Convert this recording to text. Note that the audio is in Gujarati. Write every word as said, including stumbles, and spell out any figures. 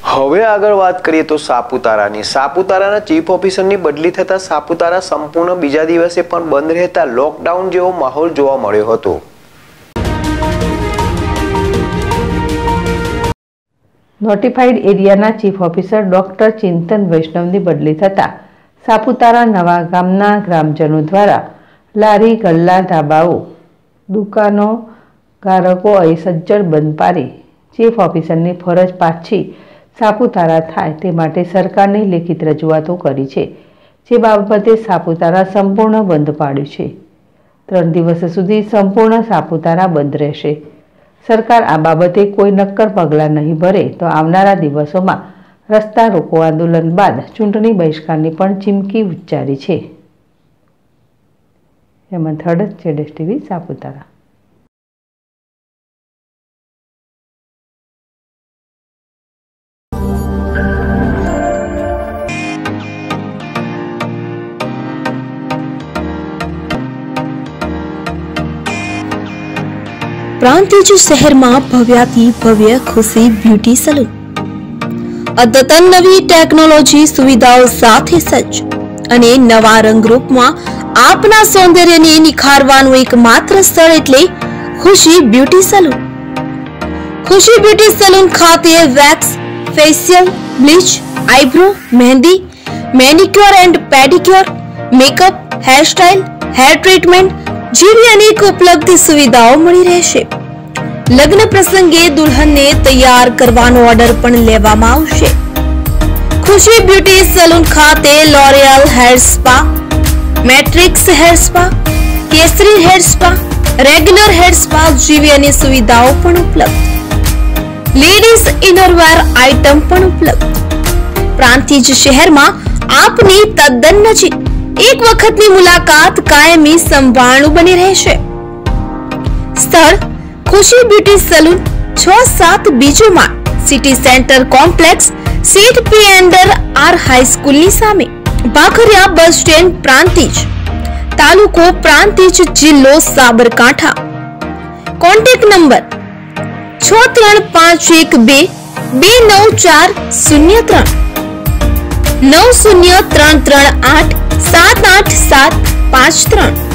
હવે આગળ વાત કરીએ તો સાપુતારાની સાપુતારાના ચીફ ઓફિસરની બદલી થતા સાપુતારા સંપૂર્ણ બીજા દિવસે પણ બંધ રહેતા લોકડાઉન જેવો માહોલ જોવા મળ્યો હતો। નોટિફાઈડ એરિયાના ચીફ ઓફિસર ડોક્ટર ચિંતન વૈષ્ણવની બદલી થતા સાપુતારા નવા ગામના ગ્રામજનો દ્વારા લારી ગલ્લા ધાબાઓ દુકાનો ગ્રાહકો સજ્જડ બંધ પાડી ચીફ ઓફિસરની ફરજ પાછી સાપુતારા થાય તે માટે સરકારની લેખિત રજૂઆતો કરી છે, જે બાબતે સાપુતારા સંપૂર્ણ બંધ પાડ્યું છે। ત્રણ દિવસ સુધી સંપૂર્ણ સાપુતારા બંધ રહેશે। સરકાર આ બાબતે કોઈ નક્કર પગલાં નહીં ભરે તો આવનારા દિવસોમાં રસ્તા રોકો આંદોલન બાદ ચૂંટણી બહિષ્કારની પણ ચીમકી ઉચ્ચારી છે। હેમંત હળદ, જેડેશ ટીવી, સાપુતારા। પ્રાંતિજ શહેરમાં ભવ્યાથી ભવ્ય ખુશી બ્યુટી સલૂન અદ્યતન નવી ટેકનોલોજી સુવિધાઓ સાથે સજ્જ અને નવા રંગરૂપમાં આપના સૌંદર્યને નિખારવાનું એકમાત્ર સ્થળ એટલે Khushi beauty salon. Khushi beauty salon ખાતે wax, facial, bleach, eyebrow, mehndi, manicure and pedicure, makeup, hairstyle, hair treatment જેવી અનેક ઉપલબ્ધ સુવિધાઓ મળી રહેશે। લગ્ન પ્રસંગે દુલ્હનને તૈયાર કરવાનો ઓર્ડર પણ લેવામાં આવશે। ખુશી બ્યુટી સલૂન ખાતે L'Oréal hair spa, Matrix hair spa, Kesari hair spa, regular hair spa જેવી અનેક સુવિધાઓ પણ ઉપલબ્ધ। લેડીઝ ઇનરવેર આઇટમ પણ ઉપલબ્ધ। પ્રાંતિજ શહેરમાં આપની તદ્દન નજીક એક વખતની મુલાકાત કાયમી સંભાળનું બની રહેશે। સ્થળ ખુશી બ્યુટી સલૂન, છ સાત બીજો માળ, સિટી સેન્ટર કોમ્પ્લેક્સ, સીટ પી એન્ડર આર હાઈસ્કૂલની સામે, ભાખરિયા બસ સ્ટેન્ડ, પ્રાંતિજ, તાલુકો પ્રાંતિજ, જિલ્લો સાબરકાંઠા। કોન્ટેક્ટ નંબર છ ત્રણ પાંચ એક બે બે નવ ચાર શૂન્ય ત્રણ નવ શૂન્ય ત્રણ ત્રણ આઠ સાત આઠ સાત પાંચ ત્રણ।